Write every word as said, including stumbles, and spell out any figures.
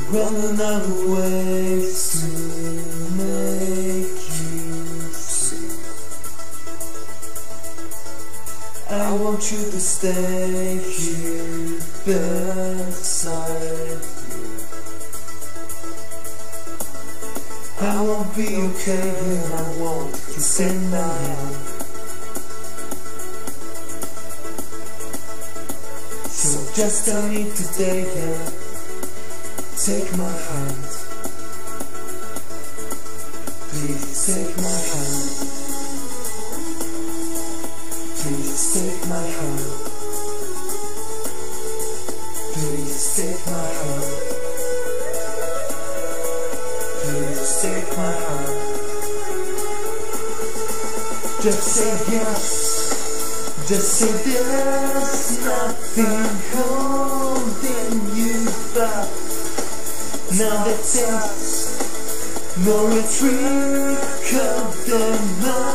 running out of ways to make you see. I want you to stay here beside me. I won't be okay and I won't extend my hand. So just tell me today, yeah, take my hand. Please take my hand. Please take my hand. Please take my hand. Please take my hand. Just say yes. Just say there's nothing holding you back. Now that's it. No retreat, come the night.